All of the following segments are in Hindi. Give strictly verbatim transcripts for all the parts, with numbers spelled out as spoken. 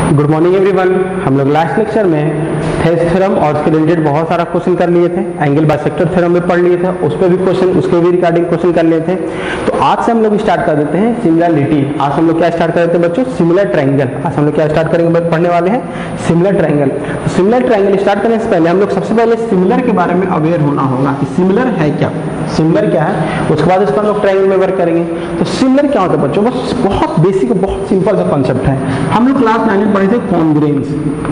Good morning everyone. हम लोग लास्ट लेक्चर में थेस थ्योरम और उसके रिलेटेड बहुत सारा क्वेश्चन कर लिए थे। एंगल बाइसेक्टर थ्योरम में पढ़ लिए थे, उस पर भी क्वेश्चन, उसके भी रिगार्डिंग क्वेश्चन कर लिए थे। तो आज से हम लोग स्टार्ट कर देते हैं सिमिलरिटी। आज हम लोग क्या स्टार्ट कर देते हैं बच्चों? Similar triangle. आज हम लोग क्या स्टार्ट करेंगे, पढ़ने वाले हैं सिमिलर ट्रायंगल। तो सिमिलर ट्रायंगल स्टार्ट करने से पहले हम लोग सबसे पहले सिमिलर के बारे में अवेयर होना होगा कि सिमिलर है क्या, सिमिलर क्या है, उसके बाद इसको हम लोग ट्रायंगल में वर्क करेंगे। तो सिमिलर क्या होता है बच्चों? बस बहुत बेसिक, बहुत सिंपल सा कॉन्सेप्ट है। हम लोग क्लास नाइन में पढ़े थे कॉन्ग्रुएंस।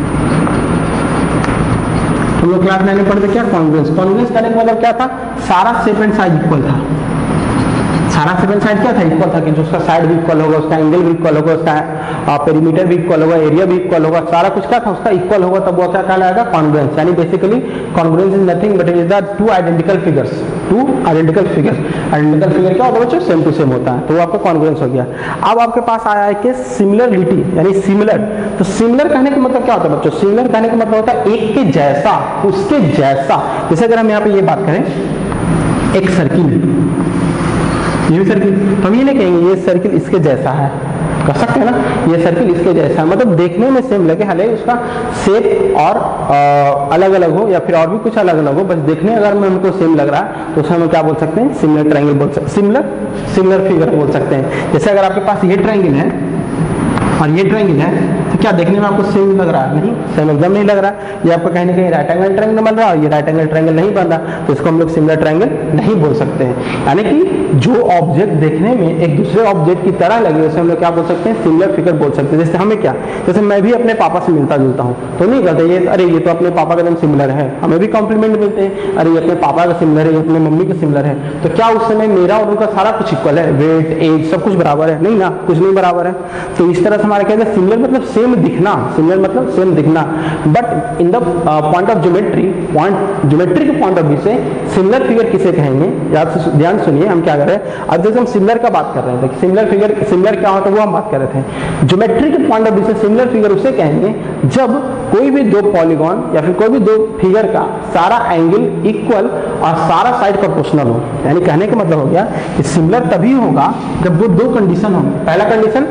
हम लोग क्लास नाइन में पढ़े थे क्या? कॉन्ग्रुएंस। कॉन्ग्रुएंस करने का मतलब क्या था? सारा शेप एंड साइज इक्वल था। सारा शेप एंड साइज क्या था? इक्वल था कि जो उसका साइड भी इक्वल होगा, उसका एंगल भी इक्वल होगा, उसका पेरीमीटर भी इक्वल होगा, एरिया भी इक्वल होगा, सारा कुछ क्या था उसका इक्वल होगा। तब वो क्या कहलाएगा? कॉन्ग्रुएंस। यानी basically congruence is nothing but it is the two identical figures. Two identical figures. Identical figure क्या होता है बच्चों? सेम टू सेम होता है। तो वो आपका कॉन्ग्रुएंस हो गया। अब आपके पास आया है कि सिमिलरिटी यानी सिमिलर। तो सिमिलर कहने का मतलब क्या होता है बच्चों? सिमिलर कहने का मतलब होता है एक के जैसा, उसके जैसा। जैसे अगर हम यहाँ पे ये बात करें, एक सर्किल, ये सर्किल, तो हम ये नहीं कहेंगे ये सर्किल इसके जैसा है, कर सकते हैं ना, ये सर्किल इसके जैसा है, मतलब देखने में सेम लगे, हालांकि उसका शेप और आ, अलग अलग हो या फिर और भी कुछ अलग अलग हो, बस देखने अगर में हमको सेम लग रहा है तो उसे हम क्या बोल सकते हैं? सिमिलर ट्रायंगल बोल सकते हैं, सिमिलर सिमिलर फिगर बोल सकते हैं। जैसे अगर आपके पास ये ट्रायंगल है और ये ट्रायंगल है, तो क्या देखने में आपको सेम लग रहा है? नहीं, सेम एकदम नहीं लग रहा है। ये आपको कहीं ना कहीं राइट एंगल ट्रायंगल बन रहा है और ये राइट एंगल ट्रायंगल नहीं बन रहा, तो इसको हम लोग सिमिलर ट्रायंगल नहीं बोल सकते हैं। यानी कि जो ऑब्जेक्ट देखने में एक दूसरे ऑब्जेक्ट की तरह लगे उसे हम लोग क्या बोल सकते हैं? सिमिलर फिगर बोल सकते हैं। जैसे हमें क्या, जैसे मैं भी अपने पापा से मिलता जुलता हूँ तो नहीं कहते ये अरे ये तो अपने पापा का एकदम सिमिलर है। हमें भी कॉम्प्लीमेंट मिलते हैं, अरे ये अपने पापा का सिमिलर है, ये अपने मम्मी का सिमिलर है। तो क्या उस समय मेरा और उनका सारा कुछ इक्वल है? वेट, एज सब कुछ बराबर है? नहीं ना, कुछ नहीं बराबर है। तो इस तरह से हमारे कहते हैं सिमिलर मतलब सेम दिखना, सिमिलर मतलब सेम दिखना। But in the point of geometry, point geometry के पॉइंट ऑफ व्यू से सिमिलर फिगर किसे कहेंगे? याद से ध्यान सुनिए हम क्या कर रहे हैं। अब जैसे हम सिमिलर का बात कर रहे थे, सिमिलर फिगर, सिमिलर क्या होता है वो हम बात कर रहे थे। ज्योमेट्री के पॉइंट ऑफ व्यू से सिमिलर फिगर उसे कहेंगे जब कोई भी दो पॉलीगॉन या फिर कोई भी दो फिगर का सारा एंगल इक्वल और सारा साइड प्रोपोर्शनल हो। यानी कहने का मतलब हो गया कि सिमिलर तभी होगा जब वो दो कंडीशन हो। पहला condition,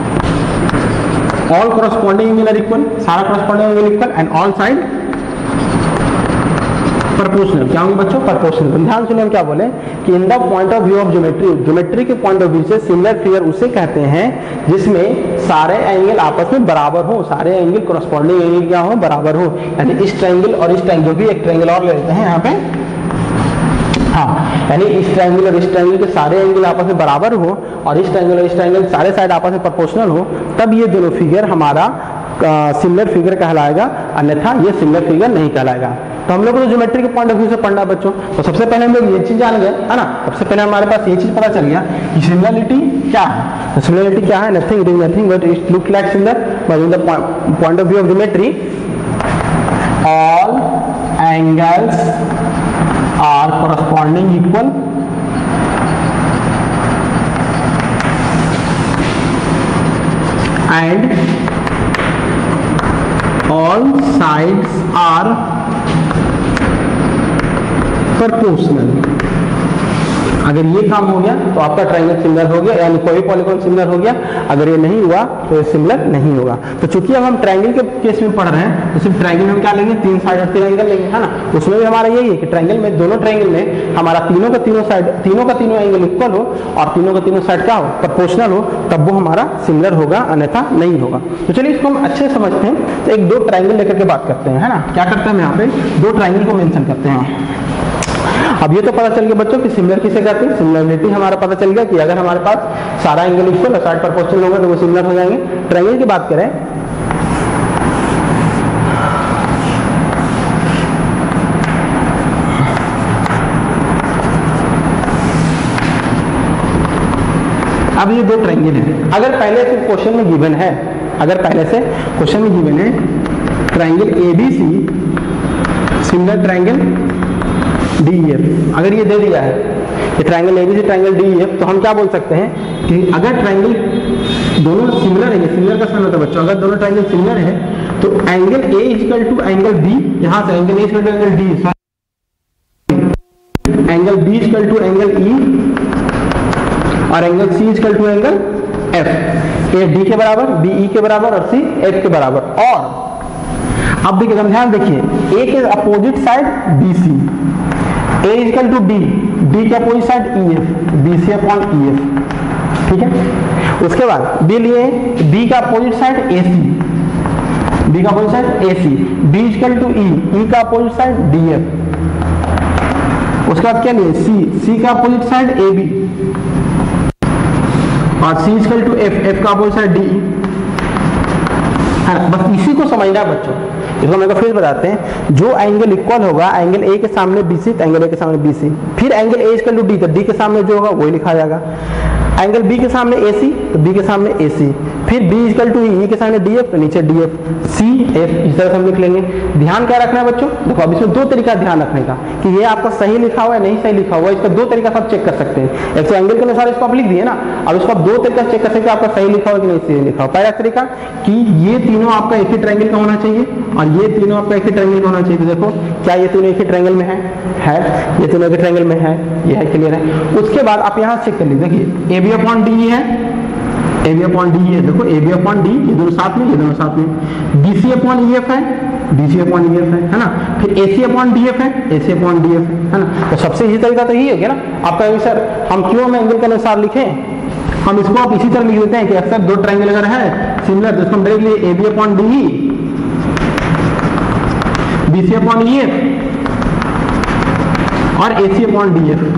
all corresponding angle are equal, सारा corresponding angle equal and all side proportional। क्या होंगे बच्चों? proportional। ध्यान सुनिए हम क्या बोले कि in the point of view of geometry, geometry के पॉइंट ऑफ व्यू से सिमिलर फिगर उसे कहते हैं जिसमें सारे एंगल आपस में बराबर हो, सारे एंगल corresponding एंगल क्या हो? बराबर हो। यानी इस ट्रायंगल और इस ट्रायंगल भी, एक ट्रायंगल और ले लेते हैं यहाँ पे, हाँ, यानी इस ट्रायंगल और इस ट्रायंगल के सारे एंगल आपस में बराबर हो और इस ट्रायंगल और इस ट्रायंगल सारे साइड आपस में प्रोपोर्शनल हो, तब ये दोनों फिगर हमारा सिमिलर फिगर कहलाएगा, अन्यथा ये सिमिलर फिगर नहीं कहलाएगा। तो हम लोग को तो ज्योमेट्री के पॉइंट ऑफ व्यू से पढ़ना है बच्चों। तो सबसे पहले हम लोग ये चीज जान गए है ना, सबसे पहले हमारे पास ये चीज पता चल गया कि सिमिलरिटी क्या है। तो सिमिलरिटी क्या है? Nothing, it is nothing but it look like similar but in the point of view of geometry all angles are corresponding equal and all sides are proportional। अगर ये काम हो गया तो आपका ट्रायंगल सिमिलर हो गया, यानी कोई पॉलीगॉन सिमिलर हो गया। अगर ये नहीं हुआ तो ये सिमिलर नहीं होगा। तो चूंकि अब हम ट्रायंगल के केस में पढ़ रहे हैं तो सिर्फ ट्रायंगल में हम क्या लेंगे? तीन साइड और तीन एंगल लेंगे, है ना। उसमें भी हमारा यही है कि ट्रायंगल में, दोनों ट्रायंगल में हमारा तीनों का तीनों साइड, तीनों का तीनों एंगल इक्वल हो और तीनों का तीनों साइड क्या हो? प्रोपोर्शनल हो, तब वो हमारा सिमिलर होगा, अन्यथा नहीं होगा। तो चलिए इसको हम अच्छे समझते हैं। तो एक दो ट्रायंगल लेकर के बात करते हैं, है ना। क्या करते हैं हम यहाँ पे? दो ट्रायंगल को मेंशन करते हैं। अब ये तो पता चल गया बच्चों कि सिमिलर किसे कहते हैं। सिमिलरिटी हमारा पता चल गया कि अगर हमारे पास सारा एंगल इक्वल और साइड प्रोपोर्शनल होगा तो वो सिमिलर हो जाएंगे। ट्रायंगल की बात करें, अब ये दो ट्रायंगल हैं। अगर पहले से क्वेश्चन में गिवन है, अगर पहले से क्वेश्चन में गिवन है triangle A B C similar triangle D E F, अगर ये दे दिया है कि triangle ABC triangle D E F, तो हम क्या बोल सकते हैं कि अगर ट्रायंगल दोनों सिमिलर है, सिमिलर का समझ होता है बच्चों, अगर दोनों ट्रायंगल सिमिलर है तो angle A equal to angle B, यहां से angle A equal to angle D, angle B equal to angle E और angle C equal to angle F. A D के बराबर, बी ई के बराबर और सी एफ के बराबर। और अब देखिए ध्यान देखिए, ए के opposite side B C, A equal to D, D के opposite side E F, B C upon E F, ठीक है। उसके बाद बी लिए, बी का opposite side A C, B का opposite side A C, B equal to E, E का अपोजिट साइड डी एफ। उसके बाद क्या लिए, सी, सी का अपोजिट साइड ए बी और C equal to F, F का अपोजिट साइड डी ई। बस इसी को समझना है बच्चों। इसको मेरे को फिर बताते हैं, जो एंगल इक्वल होगा एंगल ए के सामने बीसी, तो एंगल ए के सामने बीसी, फिर angle A equal to D, तो डी के सामने जो होगा वही लिखा जाएगा। एंगल बी के सामने एसी, तो बी के सामने एसी, फिर बी इक्वल टू ई के सामने डी एफ, तो नीचे डी एफ, सी एफ, इस तरह से हम लिख लेंगे। ध्यान क्या रखना है बच्चों, देखो अब इसमें दो तरीका ध्यान रखने का कि ये आपका सही लिखा हुआ है नहीं सही लिखा हुआ है, इसका दो तरीका सब चेक कर सकते हैं। एक तो एंगल के अनुसार इसको आप लिख दिए ना, अब इसको आप दो तरीका चेक कर सकते हैं आपका सही लिखा हुआ कि नहीं सही लिखा हुआ। पहला तरीका कि ये तीनों आपका एक ही ट्रायंगल का होना चाहिए और ये तीनों आपका एक ही ट्रायंगल का होना चाहिए। तो देखो क्या ये तीनों एक ही ट्रायंगल में है, है ये तीनों एक ही ट्रायंगल में है, ये है, क्लियर है। उसके बाद आप यहाँ चेक कर लीजिए, देखिए ए बी अपॉन डी है, ए बी अपॉन डी है, देखो ए बी अपॉन डी, ये दोनों साथ में, ये दोनों साथ में, B C upon E F है, B C upon E F है, है ना, फिर A C upon D F है, A C upon D F है ना। तो सबसे इजी तरीका तो यही है क्या ना आपका, सर हम क्यों हम एंगल के अनुसार लिखें, हम इसको आप इसी तरह लिख देते हैं कि अक्सर दो ट्रायंगल अगर है सिमिलर तो इसको हम directly A B upon D, B C upon E F और A C upon D F,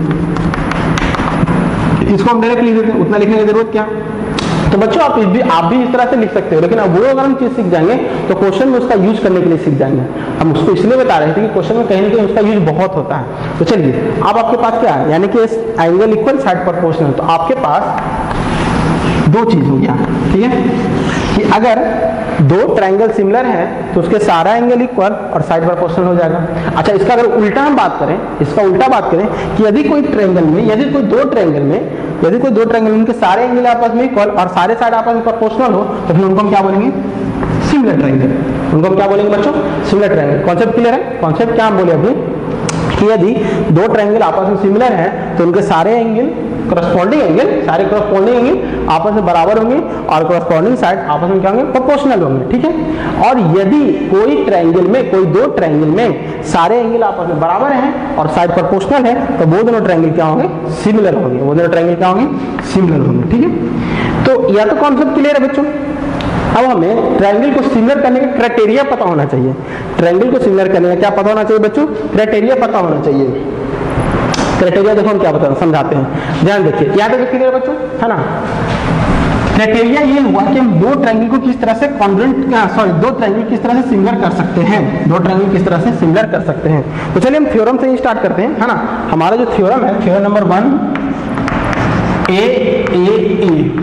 इसको हम डायरेक्ट लिख देते हैं, उतना लिखने की जरूरत क्या। तो बच्चों आप भी आप भी इस तरह से लिख सकते हो, लेकिन अब वो अगर हम चीज सीख जाएंगे तो क्वेश्चन में उसका यूज करने के लिए सीख जाएंगे। हम उसको इसलिए बता रहे थे कि क्वेश्चन में कहीं ना कहीं उसका यूज बहुत होता है। तो चलिए अब आपके पास क्या है, यानी कि एंगल इक्वल साइड प्रोपोर्शनल, तो आपके पास दो चीज हो गया, ठीक है, कि अगर दो ट्रायंगल सिमिलर है तो उसके सारा एंगल इक्वल और साइड प्रोपोर्शनल हो जाएगा। अच्छा, इसका अगर उल्टा हम बात करें, इसका उल्टा बात करें कि यदि कोई ट्रायंगल में, यदि कोई दो ट्रायंगल में यदि कोई दो ट्रायंगल उनके सारे एंगल आपस में इक्वल और सारे साइड आपस में प्रोपोर्शनल हो, तो फिर उनको हम क्या बोलेंगे, सिमिलर ट्रायंगल। उनको हम क्या बोलेंगे बच्चों, सिमिलर ट्रायंगल। कॉन्सेप्ट क्लियर है, कॉन्सेप्ट क्या हम बोले अभी कि यदि दो ट्रायंगल आपस में सिमिलर हैं तो उनके सारे एंगल करस्पॉन्डिंग एंगल सारे करस्पॉन्डिंग एंगल आपस में बराबर होंगे और करस्पॉन्डिंग साइड आपस में क्या होंगे, प्रोपोर्शनल होंगे, ठीक है। और यदि कोई ट्रायंगल में, कोई दो ट्रायंगल में सारे एंगल आपस में बराबर हैं और साइड प्रोपोर्शनल है, तो वो दोनों ट्रायंगल क्या होंगे, सिमिलर होंगे, वो दोनों ट्रायंगल क्या होंगे, सिमिलर होंगे, ठीक है। तो या तो कॉन्सेप्ट क्लियर है बच्चों। अब हमें ट्रायंगल को सिमिलर करने का क्राइटेरिया पता होना चाहिए। ट्रायंगल को सिमिलर करने का क्या पता होना चाहिए बच्चों, क्राइटेरिया पता होना चाहिए। क्राइटेरिया देखो हम क्या बता समझाते हैं, ध्यान देखिए, याद है क्लियर बच्चों, है ना। क्राइटेरिया ये हुआ कि हम दो ट्रायंगल को किस तरह से कॉन्ग्रुएंट, सॉरी दो ट्रायंगल किस तरह से सिमिलर कर सकते हैं, दो ट्रायंगल किस तरह से सिमिलर कर सकते हैं। तो चलिए हम थ्योरम से ही स्टार्ट करते हैं, है ना। हमारा जो थ्योरम है, theorem number one, A A A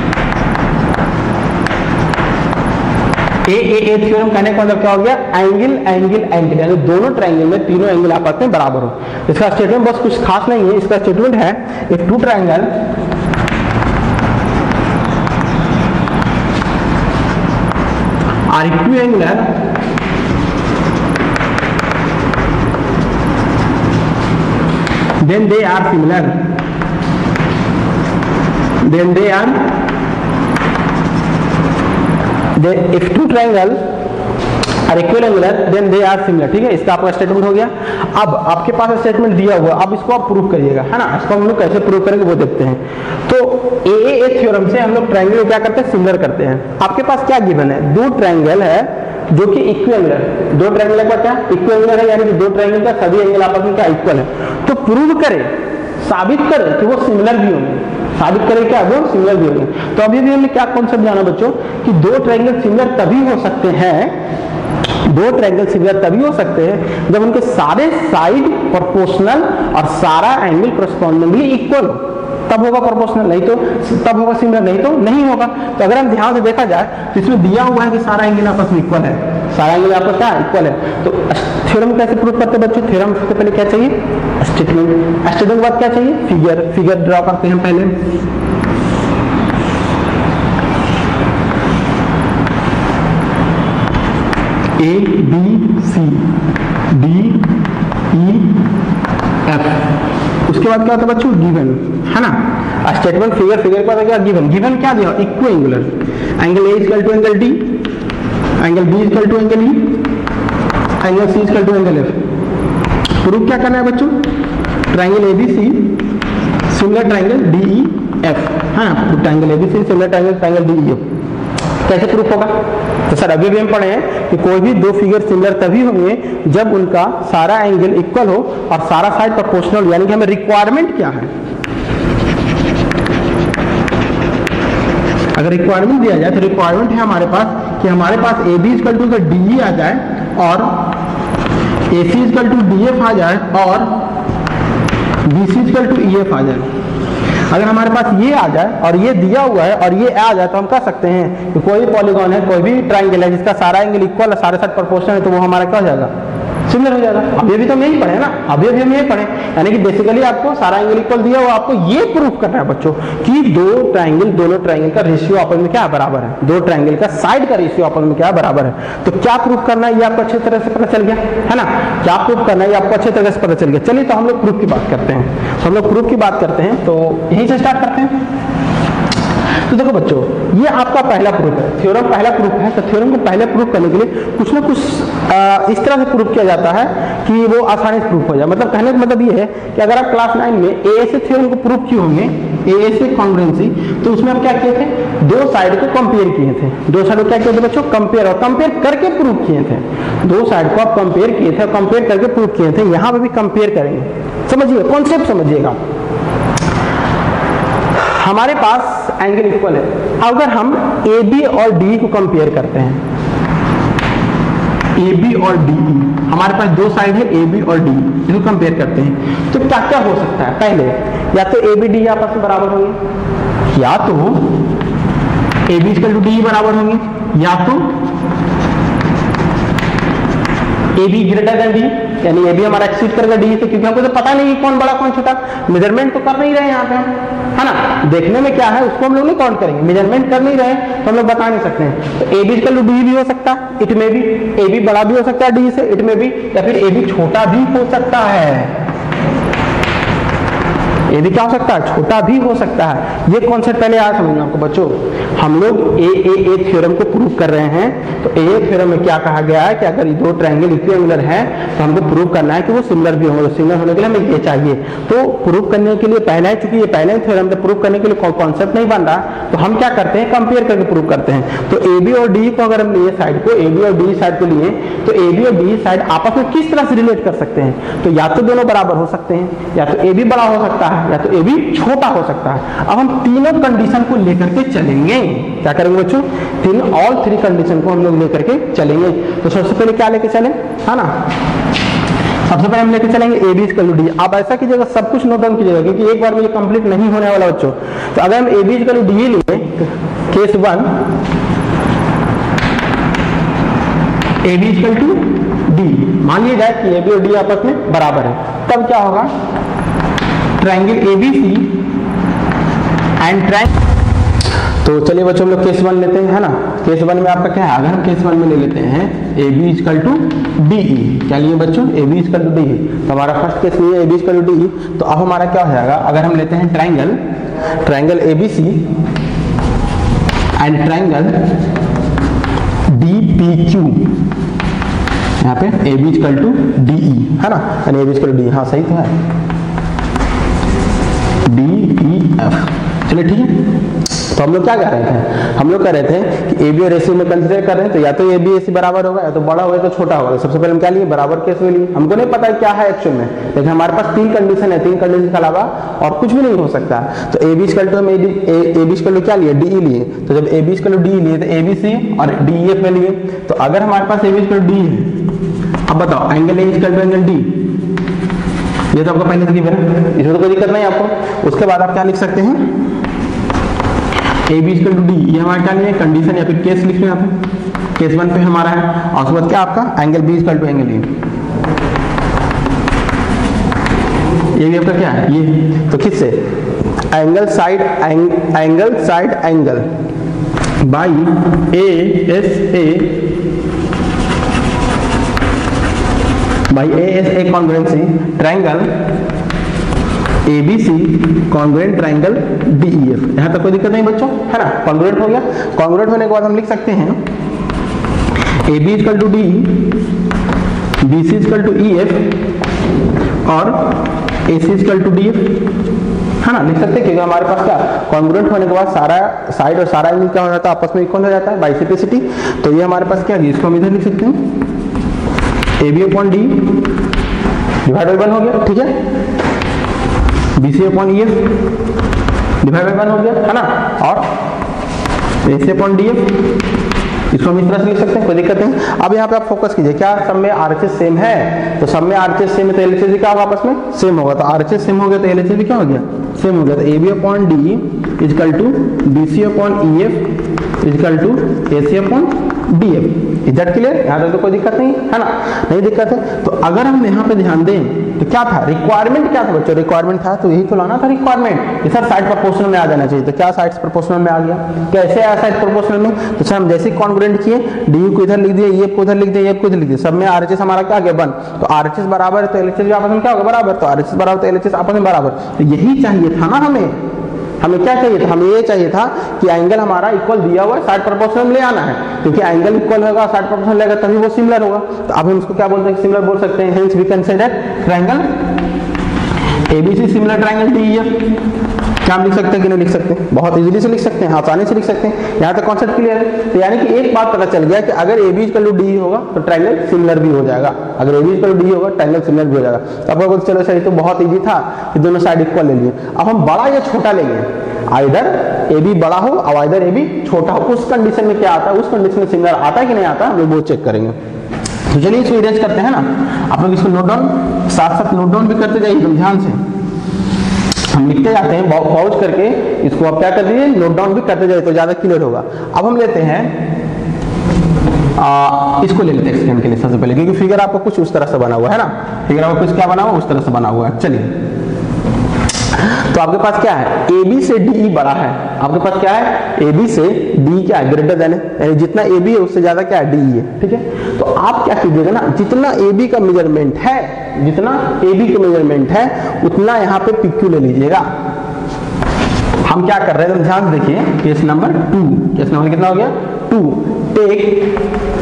A A A theorem कहने का मतलब क्या हो गया, एंगल एंगल एंगल, यानी दोनों ट्रायंगल में तीनों एंगल आपस में बराबर हो। इसका स्टेटमेंट बस कुछ खास नहीं है, इसका स्टेटमेंट है if two triangle are equiangular then they are similar, then they are they, if two triangle are equiangular then they are similar, ठीक है। इसका आपका स्टेटमेंट हो गया। अब आपके पास स्टेटमेंट दिया हुआ, अब इसको आप प्रूव करिएगा, है ना। इसको हम लोग कैसे प्रूव करेंगे वो देखते हैं। तो ए ए ए थ्योरम से हम लोग ट्रायंगल को क्या करते हैं, सिमिलर करते हैं। आपके पास क्या गिवन है, दो ट्रायंगल है जो कि इक्विएंगुलर, दो ट्रायंगल का क्या इक्विएंगुलर है, यानी कि दो ट्रायंगल का सभी एंगल आपस में क्या इक्वल है। तो प्रूव करें, साबित करें कि वो सिमिलर भी होंगे, साबित करें क्या वो सिमिलर भी होंगे। तो अभी भी हमने क्या कॉन्सेप्ट जाना बच्चों कि दो ट्रायंगल सिमिलर तभी हो सकते हैं, दो ट्रायंगल सिमिलर तभी हो सकते हैं जब उनके सारे साइड प्रोपोर्शनल और सारा एंगल करस्पॉन्डिंगली इक्वल हो, तब होगा प्रोपोर्शनल, नहीं तो तब होगा सिमिलर, नहीं तो नहीं होगा। तो अगर हम ध्यान से देखा जाए तो इसमें दिया हुआ है कि सारा एंगल आपस में इक्वल है, सारा एंगल आपस क्या इक्वल है। तो थ्योरम कैसे प्रूव करते हैं बच्चों, थ्योरम सबसे पहले क्या चाहिए, स्टेटमेंट, स्टेटमेंट के बाद क्या चाहिए, फिगर, फिगर ड्रॉ करते हैं पहले। A B C D E F. उसके बाद क्या होता है बच्चों, गिवन, है ना, स्टेटमेंट फिगर, फिगर के बाद क्या, गिवन, गिवन क्या दिया, equiangular, angle A equal to angle D, angle B equal to angle E, angle C equal to angle F. Proof क्या करना है बच्चों, triangle ABC similar triangle DE F, है ना, triangle ABC similar triangle triangle DE F. कैसे प्रूफ होगा, तो सर अभी भी हम पढ़े हैं कि कोई भी दो फिगर सिमिलर तभी होंगे जब उनका सारा एंगल इक्वल हो और सारा साइड प्रोपोर्शनल, यानी कि हमें रिक्वायरमेंट क्या है, अगर रिक्वायरमेंट दिया जाए तो रिक्वायरमेंट है हमारे पास कि हमारे पास A B equal to D आ जाए और A C equal to D F आ जाए और B C equal to E F आ जाए। अगर हमारे पास ये आ जाए और ये दिया हुआ है और ये आ जाए तो हम कह सकते हैं कि कोई पॉलीगॉन है, कोई भी ट्राइंगल है जिसका सारा एंगल इक्वल है, सारे साइड प्रोपोर्शनल है, तो वो हमारा क्या हो जाएगा, सिमिलर हो जाएगा। अभी अभी तो हम यही पढ़े ना, अभी अभी हम यही पढ़े, यानी कि बेसिकली आपको सारा एंगल इक्वल दिया हुआ, आपको ये प्रूफ करना है बच्चों कि दो ट्राइंगल, दोनों ट्राइंगल का रेशियो आपस में क्या बराबर है, दो ट्राइंगल का साइड का रेशियो आपस में क्या बराबर है। तो क्या प्रूफ करना है ये आपको अच्छी तरह से पता चल गया, है ना, क्या प्रूफ करना है ये आपको अच्छी तरह से पता चल गया। चलिए तो हम लोग प्रूफ की बात करते हैं, तो हम लोग प्रूफ की बात करते हैं, तो यहीं से स्टार्ट करते हैं। तो देखो बच्चों, ये आपका पहला प्रूफ है, थ्योरम पहला प्रूफ है। तो थ्योरम को पहले प्रूफ करने के लिए कुछ ना कुछ आ, इस तरह से प्रूफ किया जाता है कि वो आसानी से प्रूफ हो जाए। मतलब कहने का मतलब ये है कि अगर आप क्लास नाइन में ए से थ्योरम को प्रूफ किए होंगे, ए से कॉन्ग्रुएंसी, तो उसमें हम क्या किए थे, दो साइड को कंपेयर किए थे, दो साइड को क्या किए थे बच्चों, कंपेयर, और कंपेयर करके प्रूफ किए थे। दो साइड को आप कंपेयर किए थे, कंपेयर करके प्रूफ किए थे। यहाँ पे भी कंपेयर करेंगे, समझिए कॉन्सेप्ट समझिएगा। हमारे पास एंगल इक्वल है, अगर हम ए बी और डी को कंपेयर करते हैं, ए बी और डी, हमारे पास दो साइड है ए बी और डी, इसको कंपेयर करते हैं, तो क्या क्या हो सकता है, पहले या तो ए बी डी आपस में बराबर होंगे, या तो A B equal to D बराबर होंगे, या तो A B greater than D, यानी ए बी हमारा एक्सीड करेगा डी से, क्योंकि हमको तो पता नहीं कौन बड़ा कौन छोटा, मेजरमेंट तो कर नहीं रहे यहाँ पे हम, है ना, देखने में क्या है उसको हम लोग नहीं काउंट करेंगे, मेजरमेंट कर नहीं रहे तो हम लोग बता नहीं सकते हैं। तो A B equal to D भी हो सकता है, इट में भी ए बी बड़ा भी हो सकता है डी से, इट में भी, या फिर ए बी छोटा भी हो सकता है, ए भी क्या हो सकता है, छोटा भी हो सकता है। ये कॉन्सेप्ट पहले याद समझना आपको बच्चों। हम लोग ए ए ए थ्योरम को प्रूव कर रहे हैं, तो ए ए थ्योरम में क्या कहा गया है कि अगर ये दो ट्रायंगल इक्विलेटरल है तो हमको प्रूव करना है कि वो सिमिलर भी होंगे, तो सिमिलर होने के लिए हमें ये चाहिए। तो प्रूव करने के लिए पहले, चूंकि ये पहले थ्योरम में प्रूव करने के लिए कॉन्सेप्ट नहीं बन रहा, तो हम क्या करते हैं, कंपेयर करके प्रूव करते हैं। तो ए बी और डी को अगर हम लिए साइड को, ए बी और डी साइड को लिए, तो ए बी और डी साइड आपस में किस तरह से रिलेट कर सकते हैं, तो या तो दोनों बराबर हो सकते हैं, या तो ए बी बड़ा हो सकता है, या तो ए बी छोटा हो सकता है। अब हम तीनों कंडीशन को लेकर के चलेंगे, क्या करेंगे बच्चों, तीन ऑल थ्री कंडीशन को हम लोग लेकर के चलेंगे। तो सबसे पहले क्या लेके चलें, है ना, सबसे पहले हम लेके चलेंगे A B equal to D. आप ऐसा कीजिएगा, सब कुछ नोट डाउन कीजिएगा, क्योंकि एक बार में ये कंप्लीट नहीं होने वाला बच्चों। तो अगर हम A B equal to D लिए, case one, A B equal to D, मान लिया जाए कि ए बी और डी आपस में बराबर है, तब क्या होगा, triangle A B C and triangle. तो चलिए बच्चों हम लोग केस वन लेते हैं, है ना। केस वन में आपका क्या है, अगर हम केस वन में ले लेते हैं A B equal to D E, क्या लिए बच्चों, A B equal to D E, तो हमारा फर्स्ट केस लिए A B equal to D E. तो अब हमारा क्या हो जाएगा, अगर हम लेते हैं triangle triangle A B C and triangle D P Q, यहाँ पे A B equal to D E, है ना, यानी A B equal to D, हाँ सही तो है, डी ई एफ। चलिए ठीक है। तो हम लोग क्या कर रहे थे, हम लोग कह रहे थे कि ए बी और ए सी में कंसिडर कर रहे हैं, तो या तो ए बी ए सी बराबर होगा, या तो बड़ा होगा तो छोटा होगा। तो सबसे पहले हम क्या लिए, बराबर केस में लिए, हमको नहीं पता क्या है एक्चुअल में, लेकिन हमारे पास तीन कंडीशन है, तीन कंडीशन के अलावा और कुछ भी नहीं हो सकता। तो ए बी इक्वल टू हम ए बी इक्वल टू क्या लिए, डी ई लिए। तो जब A B equal to D लिए तो ए बी सी और डी ई एफ में लिए। तो अगर हमारे पास A B equal to D है, अब बताओ angle A equal to angle D, ये तो आपको पहले से गिवन है, इसमें तो कोई दिक्कत नहीं आपको। उसके बाद आप क्या लिख सकते हैं, A B equal to D, ये हमारा क्या नहीं है, कंडीशन या फिर केस लिख लो यहाँ पे, केस वन पे हमारा है। और उसके बाद क्या आपका angle B equal to angle A, ये भी आपका क्या है, ये तो किससे, angle side angle side angle by A S A by A S A congruency triangle A B C congruent triangle D E F. यहां तक कोई दिक्कत नहीं बच्चों, है ना? कॉन्ग्रुएंट हो गया। कॉन्ग्रुएंट होने के बाद हम लिख सकते हैं A B equal to D, B C equal to E F और A C equal to D F, है ना? लिख सकते हैं क्योंकि हमारे पास क्या कॉन्ग्रुएंट होने के बाद सारा साइड और सारा एंगल क्या हो जाता है, आपस में इक्वल हो जाता है, बाइसेप्सिटी। तो ये हमारे पास क्या है, इसको हम इधर लिख सकते हैं A B upon D divide by one हो गया, ठीक है। B C upon E F divide by one हो गया, है ना? और A C upon D F, इसको हम इस तरह से लिख सकते हैं, कोई दिक्कत नहीं। अब यहाँ पे आप फोकस कीजिए, क्या सब में आरएचएस सेम है? तो सब में आरएचएस सेम है तो एलएचएस भी क्या होगा, आपस में सेम होगा। तो आरएचएस सेम हो गया तो एलएचएस भी क्या हो गया, सेम हो गया। तो A B upon D equal to B C upon E F equal to A C upon D F. Is that clear? यहाँ तक तो कोई दिक्कत नहीं है ना? नहीं दिक्कत है। तो अगर हम यहाँ पे ध्यान दें तो क्या था रिक्वायरमेंट, क्या था बच्चों? रिक्वायरमेंट था तो यही तो लाना था रिक्वायरमेंट कि सर साइड प्रोपोर्शनल में आ जाना चाहिए। तो क्या साइड प्रोपोर्शनल में आ गया? कैसे आया साइड प्रोपोर्शनल में? तो सर हम जैसे कॉन्ग्रुएंट किए, डी को इधर लिख दिया, ई एफ को इधर लिख दिया, ई एफ को इधर लिख दिया, सब में आरएचएस हमारा क्या आ गया, वन। तो आरएचएस बराबर है तो एलएचएस भी आपस में क्या होगा, बराबर। तो आरएचएस बराबर तो एलएचएस आपस में बराबर। तो यही चाहिए था ना हमें। हमें क्या चाहिए था? हमें ये चाहिए था कि एंगल हमारा इक्वल दिया हुआ है, साइड प्रोपोर्शनल में ले आना है, क्योंकि एंगल इक्वल होगा, साइड प्रोपोर्शनल लेगा तभी वो सिमिलर होगा। तो अब हम इसको क्या बोलते हैं, सिमिलर बोल सकते हैं। Hence we consider triangle ABC similar triangle DEF. क्या हम लिख सकते हैं कि नहीं लिख सकते? बहुत इजीली से लिख सकते हैं, आसानी से लिख सकते हैं। यहाँ तक कॉन्सेप्ट क्लियर है। तो यानी कि एक बात पता चल गया कि अगर A B equal to D होगा तो ट्रायंगल सिमिलर भी हो जाएगा, अगर A B equal to D होगा ट्रायंगल सिमिलर भी हो जाएगा। तो आपको बोलते चलो सही, तो बहुत इजी था कि दोनों साइड इक्वल ले लिए। अब हम बड़ा या छोटा लेंगे, आइदर ए बी बड़ा हो और आइदर ए बी छोटा हो। उस कंडीशन में क्या आता है, उस कंडीशन में सिमिलर आता है कि नहीं आता, हम लोग वो चेक करेंगे। तो चलिए इसको इरेज करते हैं ना। आप लोग इसको नोट डाउन, साथ साथ नोट डाउन भी करते जाइए एकदम ध्यान से। हम लिखते जाते हैं पॉज करके, इसको आप क्या कर दीजिए, नोट डाउन भी करते जाइए तो ज्यादा क्लियर होगा। अब हम लेते हैं आ, इसको ले लेते हैं एक्सटेंड के लिए सबसे पहले, क्योंकि फिगर आपको कुछ उस तरह से बना हुआ है ना, फिगर आपको कुछ क्या बना हुआ उस तरह से बना हुआ है। चलिए तो आपके पास क्या है, ए बी से डी ई बड़ा है। आपके पास क्या है, ए बी से डी क्या है, ग्रेटर देन है, यानी जितना ए बी है उससे ज्यादा क्या है, डी ई है। ठीक है, तो आप क्या कीजिएगा ना, जितना ए बी का मेजरमेंट है, जितना ए बी का मेजरमेंट है उतना यहाँ पे पी क्यू ले लीजिएगा। हम क्या कर रहे हैं, ध्यान से देखिए, case number two, case number कितना हो गया, two. Take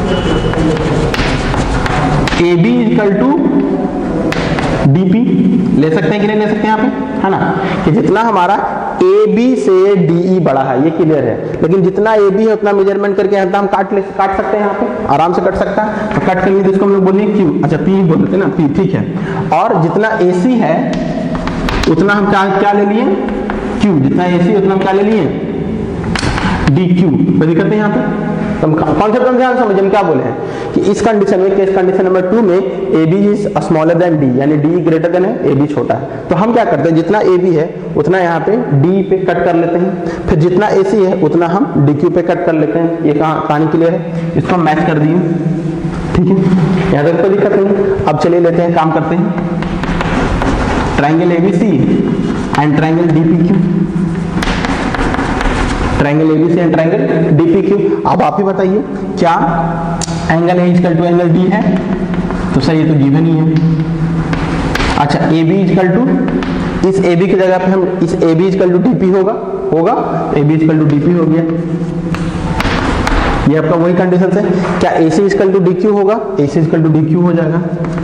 A B equal to DP, ले सकते हैं कि नहीं ले सकते हैं यहाँ पे, है ना, कि जितना हमारा ए बी से डीई बड़ा है ये क्लियर है, लेकिन जितना ए बी है उतना मेजरमेंट करके यहाँ हम काट ले काट सकते हैं, यहाँ पे आराम से कट सकता है। तो कट करने जिसको हम लोग बोलेंगे क्यू, अच्छा पी बोल देते हैं ना, पी, ठीक है। और जितना ए सी है उतना हम क्या क्या ले लिए, क्यू, जितना ए सी उतना हम क्या ले लिए, डी क्यू। कोई दिक्कत नहीं यहाँ पे, कॉन्सेप्ट हम ध्यान समझिए हम क्या बोले हैं कि इस कंडीशन में, केस कंडीशन नंबर टू में A B is smaller than D, यानी डी ग्रेटर देन है, ए बी छोटा है। तो हम क्या करते हैं, जितना ए बी है उतना यहाँ पे डी पे कट कर लेते हैं, फिर जितना ए सी है उतना हम डी क्यू पे कट कर लेते हैं। ये कहानी क्लियर है, इसको हम मैच कर दिए, ठीक है, यहाँ तक कोई दिक्कत नहीं। अब चलिए लेते हैं, काम करते हैं, triangle A B C and triangle D P Q, triangle ABC and triangle DPQ. अब आप ही बताइए, क्या angle A equal to angle D है, तो सही है, तो गिवन ही है। अच्छा ए बी इक्वल टू, इस ए बी की जगह पे हम इस A B equal to DP होगा होगा A B equal to DP हो गया, ये आपका वही कंडीशन है। क्या A C equal to D Q होगा, A C equal to D Q हो जाएगा।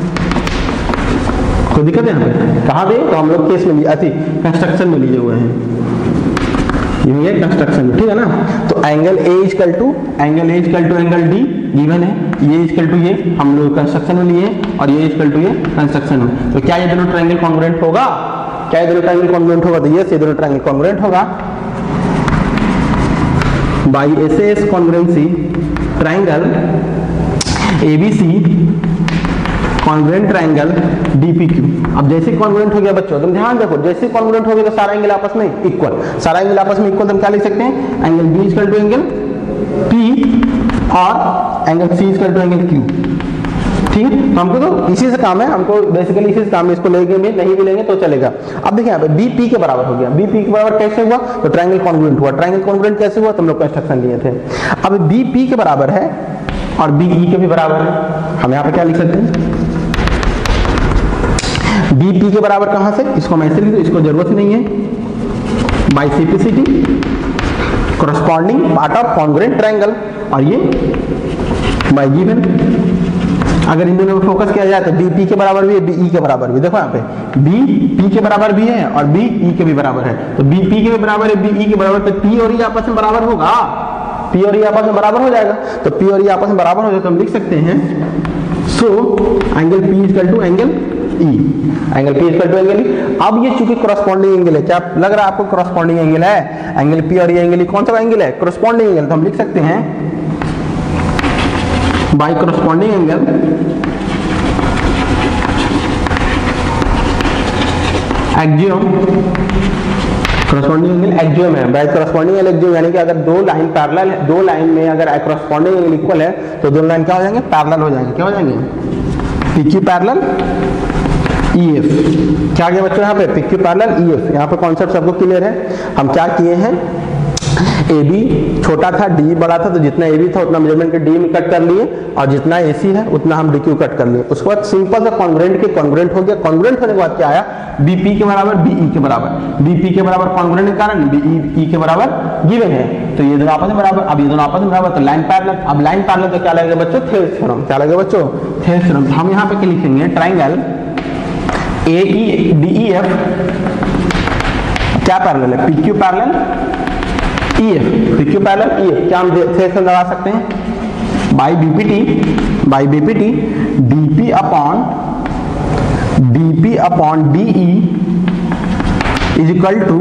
कोई दिक्कत है यहाँ पे, कहाँ दे, तो हम लोग केस में अति कंस्ट्रक्शन में लिए हुए हैं, ये कंस्ट्रक्शन में, ठीक है ना। तो angle A equal to angle A equal to angle D given है, ये इक्वल टू ये हम लोग कंस्ट्रक्शन में लिए और ये इक्वल टू ये कंस्ट्रक्शन में। तो क्या ये दोनों ट्रायंगल कॉन्ग्रुएंट होगा, क्या ये दोनों ट्रायंगल कॉन्ग्रुएंट होगा, तो ये ये दोनों ट्रायंगल कॉन्ग्रुएंट होगा। By S S congruency triangle ABC congruent triangle DPQ. अब जैसे कॉन्ग्रुएंट हो गया बच्चों, तुम ध्यान देखो, जैसे कॉन्ग्रुएंट हो गया तो सारा एंगल आपस में इक्वल, सारा एंगल आपस में इक्वल, तो हम क्या लिख सकते हैं, angle B equal to angle P और angle C equal to angle Q. ठीक है, तो हमको तो इसी से काम है, हमको बेसिकली इसी से काम है, इसको लेंगे भी नहीं भी लेंगे तो चलेगा। अब देखिए यहाँ पे बी पी के बराबर हो गया, बी पी के बराबर कैसे हुआ, तो ट्रायंगल कॉन्ग्रुएंट हुआ। ट्रायंगल कॉन्ग्रुएंट कैसे हुआ, तुम लोग कंस्ट्रक्शन लिए थे। अब बी पी के बराबर है और बी ई के भी बराबर है, हम यहाँ पे क्या लिख सकते हैं, बी पी के बराबर कहां से, इसको मैं ऐसे लिख दूं, इसको जरूरत ही नहीं है, by CPCT corresponding part of congruent triangle, और ये बाई गिवन। अगर इन दोनों में फोकस किया जाए तो बी पी के बराबर भी है, बी ई के बराबर भी, देखो यहाँ पे बी पी के बराबर भी है और बी ई के भी बराबर है, तो बी पी के भी बराबर है, बी ई के बराबर, तो पी और ई आपस में बराबर होगा, पी और ई आपस में बराबर हो जाएगा, तो पी और ई आपस में बराबर हो जाए तो हम लिख सकते हैं so angle P equal to angle E, angle P equal to angle E. अब ये चूंकि करस्पॉन्डिंग एंगल है, क्या लग रहा है आपको करस्पॉन्डिंग एंगल है, एंगल पी और ये एंगल ई कौन सा एंगल है, करस्पॉन्डिंग एंगल, तो हम लिख सकते हैं by corresponding angle axiom, corresponding angle axiom है, बाय करस्पॉन्डिंग एंगल एक्सियम, यानी कि अगर दो लाइन पैरेलल है, दो लाइन में अगर करस्पॉन्डिंग एंगल इक्वल है तो दोनों लाइन क्या हो जाएंगे, पैरेलल हो जाएंगे, क्या हो जाएंगे, पीक्यू पैरेलल ई एफ। क्या गया बच्चों यहाँ पे, पीक्यू पैरेलल ई एफ। यहाँ पे कॉन्सेप्ट सबको क्लियर है। हम क्या किए हैं, ए बी छोटा था, डी बड़ा था, तो जितना ए बी था उतना मेजरमेंट के डी में कट कर लिए, और जितना ए सी है उतना हम डी क्यू कट कर लिए। उसके बाद सिंपल सा कॉन्ग्रुएंट के कॉन्ग्रुएंट हो गया, कॉन्ग्रुएंट होने के बाद क्या आया, बी पी के बराबर बी ई के बराबर, बी पी के बराबर कॉन्ग्रुएंट के कारण बी ई के बराबर गिवन है, तो ये दोनों आपस में बराबर, अब ये दोनों आपस में बराबर, तो लाइन पैरेलल। अब लाइन पैरेलल तो क्या लगेगा बच्चों, थेवेनिन थ्योरम, क्या लगेगा बच्चों, थेवेनिन थ्योरम। हम यहाँ पे क्या लिखेंगे, triangle A E D E F क्या पैरेलल है, P Q parallel E F, P Q parallel E F, क्या हम थेवेनिन थ्योरम लगा सकते हैं, by BPT by BPT DP upon DP upon D E is equal to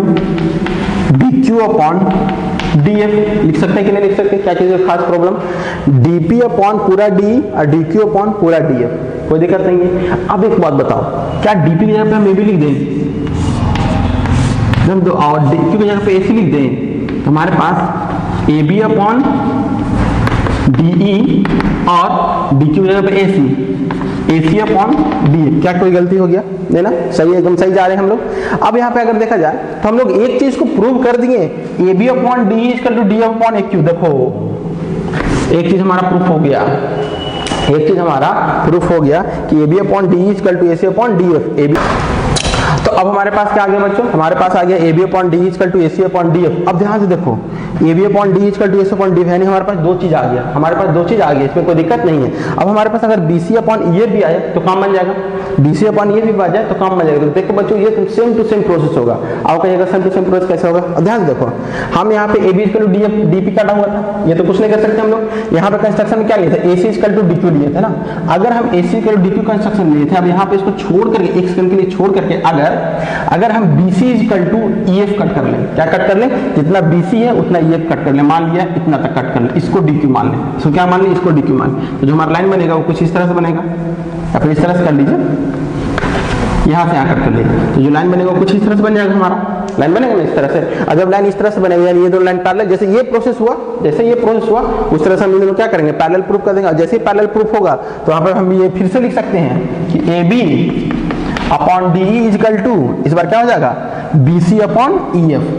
D Q upon D F. लिख सकते हैं कि नहीं लिख सकते, क्या चीज है खास प्रॉब्लम, डीपी अपॉन पूरा डी और डी क्यू अपॉन पूरा डी एफ, कोई दिक्कत नहीं है। अब एक बात बताओ, क्या डीपी की जगह पे हम ए बी लिख दें, जब दो और डी क्यू की जगह पे ए सी लिख दें, तो हमारे पास A B upon D E और डी क्यू की जगह पे ए सी, ए सी अपॉन डी। क्या कोई गलती हो गया, नहीं ना, सही, एकदम सही जा रहे हैं हम लोग। अब यहाँ पे अगर देखा जाए तो हम लोग एक चीज को प्रूव कर दिए, A B upon D equal to D upon A Q. देखो एक चीज हमारा प्रूफ हो गया, एक चीज हमारा प्रूफ हो गया कि A B upon D equal to A C upon D F. A B, तो अब हमारे पास क्या आ गया बच्चों, हमारे पास आ गया A B upon D equal to A C upon D F. अब ध्यान से देखो, A B upon D equal to A C upon D F, यानी हमारे पास दो चीज आ गया, हमारे पास दो चीज आ गई, इसमें कोई दिक्कत नहीं है। अब हमारे पास अगर B C upon E F भी आए तो काम बन जाएगा, B C upon E F भी आ जाए तो काम बन जाएगा। तो देखो बच्चों, ये सेम टू सेम प्रोसेस होगा। अब कहिएगा सेम टू सेम प्रोसेस कैसे होगा, अब ध्यान देखो, हम यहाँ पे A B equal to D F D P काटा हुआ था, ये तो कुछ नहीं कर सकते हम लोग। यहाँ पे कंस्ट्रक्शन में क्या लिए थे, A C equal to D Q लिए थे ना। अगर हम A C equal to D Q construction लिए थे, अब यहाँ पे इसको छोड़ करके एक सेकंड के लिए छोड़ करके अगर अगर हम B C equal to E F cut कर लें, क्या कट कर लें, जितना बी सी है उतना ई एफ कट कर लें, मान लिया इतना तक कट कर लें, इसको डी क्यू मान लें, इसको क्या मान लें, इसको डी क्यू मान लें, तो जो हमारा लाइन बनेगा वो कुछ इस तरह से बनेगा, या फिर इस तरह से कर लीजिए, यहाँ से यहाँ कट कर लीजिए, तो जो लाइन बनेगा वो कुछ इस तरह से बन जाएगा, हमारा लाइन बनेगा ना इस तरह से। और जब लाइन इस तरह से बनेगी, यानी ये दो लाइन पैरेलल, जैसे ये प्रोसेस हुआ, जैसे ये प्रोसेस हुआ उस तरह से हम दोनों क्या करेंगे, पैरेलल प्रूफ कर देंगे। और जैसे ही पैरेलल प्रूफ होगा तो वहां पर हम ये फिर से लिख सकते हैं कि A B upon D E equal to, इस बार क्या हो जाएगा, B C upon E F.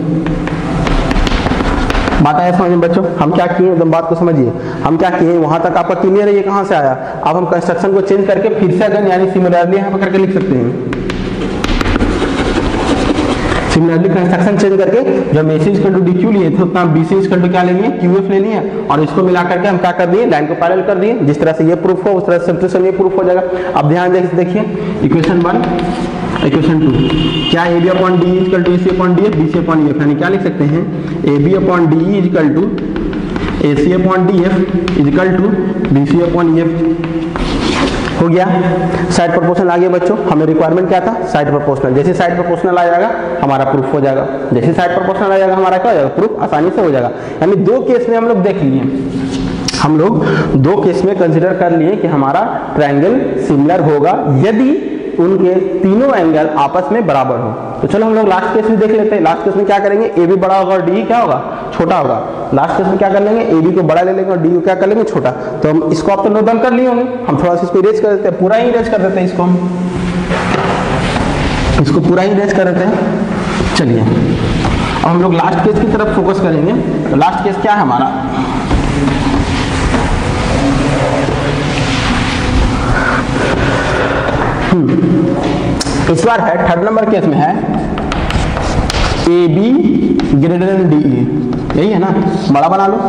बात आया समझ में बच्चों, हम क्या किए, एकदम बात को समझिए, हम क्या किए, वहां तक आपका क्लियर है, ये कहां से आया। अब हम कंस्ट्रक्शन को चेंज करके फिर से अगर यानी सिमिलरली यहाँ पर करके लिख सकते हैं, सिमिलरली कंस्ट्रक्शन चेंज करके जो हम A C equal to D Q लिए थे उतना हम बी सी इक्वल टू क्या ले लिए, क्यू एफ ले लिए, और इसको मिला करके हम क्या कर दिए, लाइन को पैरेलल कर दिए। जिस तरह से ये प्रूफ हो उस तरह से सिस्टम ये प्रूफ हो जाएगा। अब ध्यान देखिए, इक्वेशन वन, इक्वेशन टू, क्या A B upon D equal to A C upon D F, B C upon E F, यानी क्या लिख सकते हैं, A B upon D equal to A C upon D F equal to B C upon E F. हो गया, साइड प्रोपोर्शनल आ गया बच्चों। हमें रिक्वायरमेंट क्या था, साइड प्रोपोर्शनल। जैसे साइड प्रोपोर्शनल आ जाएगा हमारा प्रूफ हो जाएगा, जैसे साइड प्रोपोर्शनल आ जाएगा हमारा क्या हो जाएगा, प्रूफ आसानी से हो जाएगा। यानी दो केस में हम लोग देख लिए, हम लोग दो केस में कंसिडर कर लिए कि हमारा ट्रायंगल सिमिलर होगा यदि उनके तीनों एंगल आपस में बराबर हो। तो चलो हम लोग लास्ट केस में देख लेते हैं। लास्ट केस में क्या करेंगे, ए बी बड़ा होगा और डी क्या होगा, छोटा होगा। लास्ट केस में क्या कर लेंगे, ए बी को बड़ा ले लेंगे और डी को क्या कर लेंगे, छोटा। तो हम इसको आप तो नोट डाउन कर लिए होंगे, हम थोड़ा सा इसको इरेज कर देते हैं, पूरा ही इरेज कर देते हैं इसको, हम इसको पूरा ही इरेज कर देते हैं। चलिए अब हम लोग लास्ट केस की तरफ फोकस करेंगे। तो लास्ट केस क्या है हमारा, इस बार है थर्ड नंबर केस में है A B greater than D E, यही है ना, बड़ा बना लो,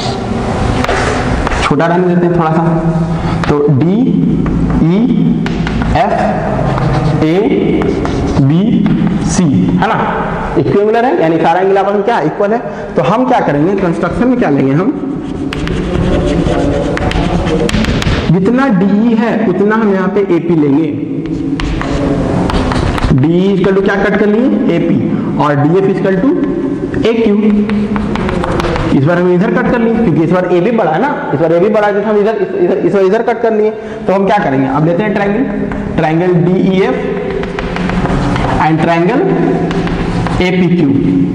छोटा रहने देते हैं थोड़ा सा, तो D E F A B C है ना, इक्विवेलेंट है, यानी सारा एंगल आपस में क्या इक्वल है। तो हम क्या करेंगे कंस्ट्रक्शन में, क्या लेंगे हम, जितना डी है उतना हम यहाँ पे एपी लेंगे, डी इक्वल टू क्या कट कर लिए एपी, और D F equal to A Q. इस बार हम इधर कट कर लिए क्योंकि इस बार ए भी बड़ा है ना, इस बार ए भी बड़ा है, हम इधर इधर इस बार इधर कट कर लिए। तो हम क्या करेंगे, अब लेते हैं triangle, triangle D E F and triangle A P Q.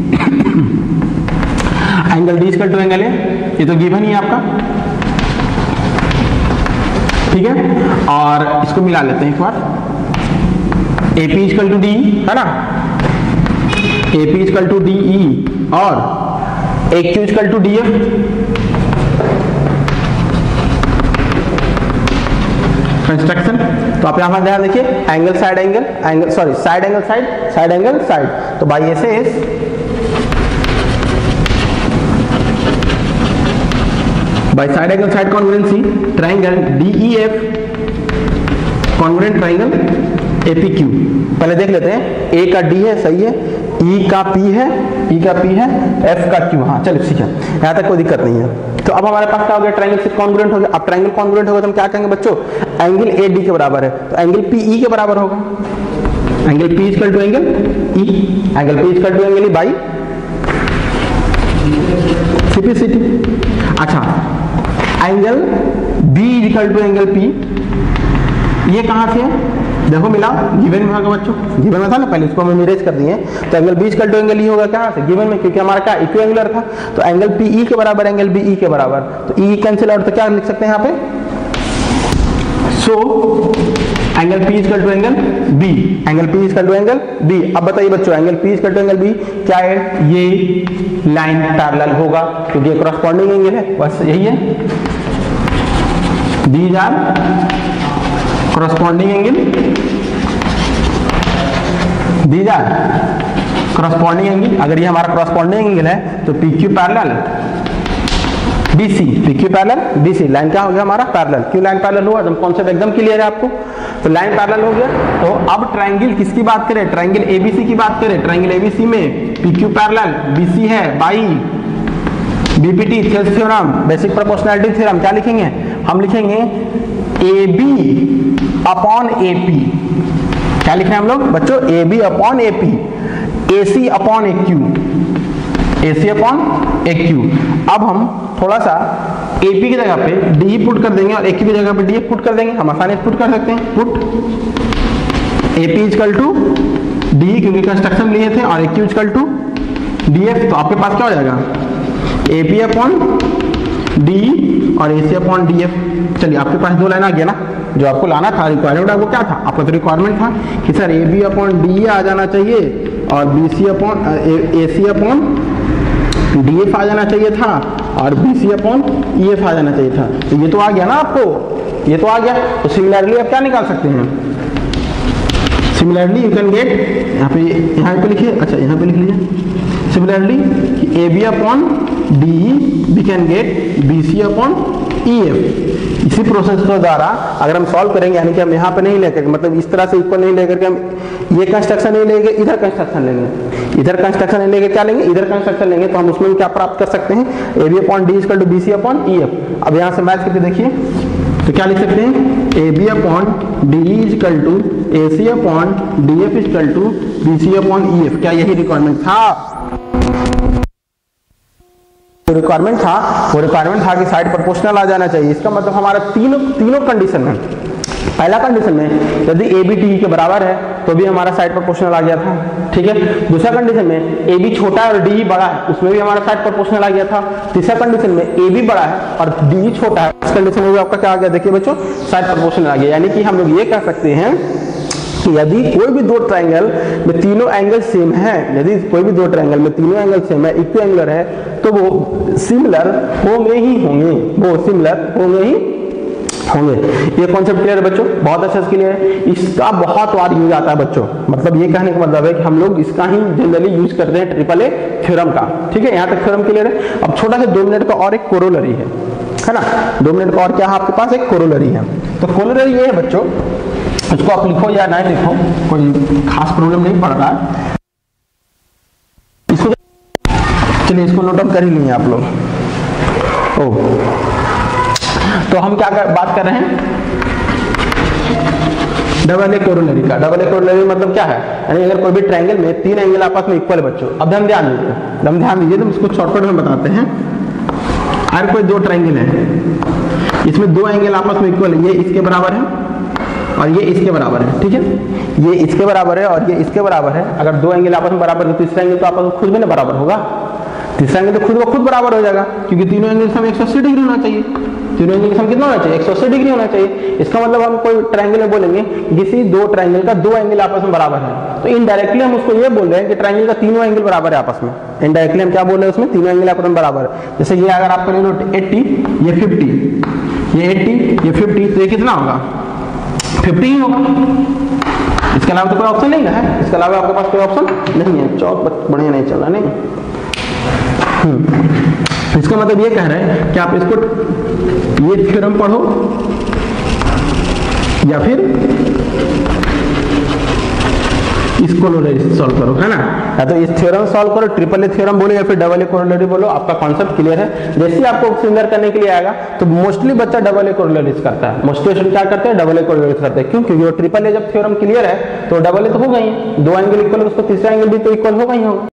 Angle D equal to angle A, ये तो गिवन ही है आपका, ठीक है, और इसको मिला लेते हैं एक बार, A P equal to D है ना, A P equal to D E और A Q equal to D F. Construction, तो आप यहां ध्यान देखिए, angle side angle angle sorry side angle side side angle side, तो by S S by side angle side congruency triangle D E F congruent triangle A P Q. पहले देख लेते हैं, ए का डी है सही है, ई का पी है, ई का पी है, एफ का क्यू, हाँ चलो ठीक है, यहाँ तक कोई दिक्कत नहीं है। तो अब हमारे पास क्या हो गया, ट्रायंगल से कॉन्ग्रुएंट हो गया। अब ट्रायंगल कॉन्ग्रुएंट होगा तो हम क्या कहेंगे बच्चों, एंगल ए डी के बराबर है, तो एंगल पी ई के बराबर होगा, angle P equal to angle E, angle P equal to angle E by CPCT. अच्छा, angle B equal to angle P, ये कहां से है, देखो मिला, गिवन में होगा बच्चों, गिवन में था ना, पहले इसको हम इरेज कर दिए, तो angle B equal to angle E होगा कहां से, गिवन में, क्योंकि हमारा क्या इक्विएंगुलर था, तो एंगल पी ई के बराबर एंगल बी ई के बराबर, तो ई कैंसिल आउट, तो क्या लिख सकते हैं यहाँ पे, so angle P equal to angle B, angle P equal to angle B. अब बताइए बच्चों, angle P equal to angle B क्या है, ये लाइन पैरेलल होगा क्योंकि ये कॉरस्पॉन्डिंग एंगल है, बस यही है, these are corresponding angle, these are corresponding angle। अगर ये हमारा corresponding angle है तो P Q parallel B C, P Q parallel B C, line क्या हो गया हमारा पैरेलल, क्यों लाइन पैरेलल हुआ, जब कॉन्सेप्ट एकदम क्लियर है आपको, तो लाइन पैरेलल हो गया। तो अब ट्रायंगल किसकी बात करें, ट्रायंगल एबीसी की बात करें, ट्रायंगल एबीसी में पी क्यू पैरेलल बीसी है by BPT theorem, basic proportionality theorem, क्या लिखेंगे हम, लिखेंगे A B upon A P, क्या लिखे हम लोग बच्चों, A B upon A P, A C upon A Q, A C upon A Q. अब हम थोड़ा सा ए पी की जगह पे डी पुट कर देंगे और ए क्यू की जगह पे डी एफ पुट कर देंगे, हम आसानी से पुट कर सकते हैं, put A P equal to D, क्योंकि कंस्ट्रक्शन लिए थे, और A Q equal to D F, तो आपके पास क्या हो जाएगा, ए पी अपॉन डी और A C upon D F. चलिए आपके पास दो लाइन आ गया ना, जो आपको लाना था, रिक्वायरमेंट आपको क्या था, आपका तो रिक्वायरमेंट था कि sir A B upon D आ जाना चाहिए और B C upon A C upon D F आ जाना चाहिए था और B C upon E F आ जाना चाहिए था, तो ये तो आ गया ना आपको, ये तो आ गया। तो सिमिलरली आप क्या निकाल सकते हैं, सिमिलरली यू कैन गेट, यहाँ पे यहाँ पे लिखिए, अच्छा यहाँ पे लिख लीजिए, similarly A B upon D we can get B C upon E F. इसी प्रोसेस के द्वारा अगर हम सॉल्व करेंगे, यानी कि हम यहाँ पे नहीं लेकर, मतलब इस तरह से इक्वल नहीं लेकर के, हम ये कंस्ट्रक्शन नहीं लेंगे, इधर कंस्ट्रक्शन लेंगे, इधर कंस्ट्रक्शन नहीं लेके क्या लेंगे, इधर कंस्ट्रक्शन लेंगे, तो हम उसमें क्या प्राप्त कर सकते हैं, A B upon D equal to B C upon E F. अब यहाँ से मैच करके देखिए, तो क्या लिख सकते हैं, A B upon D equal to A C upon D F equal to B C upon E F. क्या यही रिक्वायरमेंट था, जो रिक्वायरमेंट था वो रिक्वायरमेंट था कि साइड प्रोपोर्शनल आ जाना चाहिए। इसका मतलब हमारा तीनों तीनों कंडीशन में, पहला कंडीशन में यदि ए बी डी के बराबर है तो भी हमारा साइड प्रोपोर्शनल आ गया था, ठीक है। दूसरा कंडीशन में ए बी छोटा है और डी बड़ा है, उसमें भी हमारा साइड प्रोपोर्शनल आ गया था। तीसरा कंडीशन में ए बी बड़ा है और डी छोटा है, इस कंडीशन में भी आपका क्या आ गया, देखिए बच्चों, साइड प्रोपोर्शनल आ गया। यानी कि हम लोग ये कह सकते हैं कि यदि कोई भी दो ट्रायंगल में तीनों एंगल सेम है, यदि कोई भी दो ट्रायंगल में तीनों एंगल सेम है, इक्विएंगुलर है, तो वो सिमिलर होंगे ही होंगे, वो सिमिलर होंगे ही होंगे। ये कॉन्सेप्ट क्लियर है बच्चों? बहुत अच्छे से क्लियर है। इसका बहुत बार यूज आता है बच्चों, मतलब ये कहने का मतलब है कि हम लोग इसका ही जनरली यूज करते हैं ट्रिपल ए थ्योरम का। ठीक है, यहाँ तक थ्योरम क्लियर है। अब छोटा सा दो मिनट का और एक कोरोलरी है, है ना? दो मिनट का और क्या है आपके पास? एक कोरोलरी है। तो कोरोलरी ये है बच्चों, इसको आप लिखो या ना लिखो, कोई खास प्रॉब्लम नहीं पड़ रहा है। इसको चलिए इसको नोट डाउन कर ही लिए आप लोग। ओ तो हम क्या कर, बात कर रहे हैं डबल ए कोरोलरी का। डबल ए कोरोलरी मतलब क्या है? यानी अगर कोई भी ट्रायंगल में तीन एंगल आपस में इक्वल है बच्चों। अब ध्यान ध्यान दीजिए, हम ध्यान दीजिए, तो इसको शॉर्टकट में बताते हैं। अगर कोई दो ट्रायंगल है, इसमें दो एंगल आपस में इक्वल है, ये इसके बराबर है और ये इसके बराबर है। ठीक है, ये इसके बराबर है और ये इसके बराबर है। अगर दो एंगल आपस में बराबर है तो तीसरा एंगल तो आपस में खुद में ना बराबर होगा। तीसरा एंगल तो खुद ब खुद बराबर हो जाएगा, क्योंकि तीनों एंगल से एक सौ अस्सी डिग्री होना चाहिए। तीनों एंगल का कितना होना चाहिए? एक सौ अस्सी डिग्री होना चाहिए। इसका मतलब हम कोई ट्रायंगल में बोलेंगे किसी दो ट्रायंगल का दो एंगल आपस में बराबर है, तो इनडायरेक्टली हम उसको ये बोल रहे हैं कि ट्रायंगल का तीनों एंगल बराबर है आपस में। इनडायरेक्टली हम क्या बोल रहे हैं उसमें? तीनों एंगल आपस में बराबर है। जैसे ये अगर आपका ले लो अस्सी, ये पचास, ये अस्सी, ये पचास, तो ये कितना होगा? पचास ही होगा। इसके अलावा तो कोई ऑप्शन नहीं है, इसके अलावा आपके पास कोई ऑप्शन नहीं है। चौक बढ़िया नहीं चल रहा नहीं। इसका मतलब ये कह रहे हैं कि आप इसको ये थ्योरम पढ़ो या फिर इसको सॉल्व करो, है ना? या तो इस थ्योरम सॉल्व करो, ट्रिपल ए थ्योरम बोलो या फिर डबल ए कोरोलरी बोलो, आपका कॉन्सेप्ट क्लियर है। जैसे ही आपको सिमिलर करने के लिए आएगा तो मोस्टली बच्चा डबल ए कोरोलरीज करता है। मोस्टली स्टूडेंट क्या करते हैं? डबल ए कोरोलरीज करते हैं। क्यों? क्योंकि वो ट्रिपल ए जब थ्योरम क्लियर है तो डबल ए तो होगा ही, दो एंगल इक्वल है, उसको तीसरा एंगल भी तो इक्वल होगा ही होगा।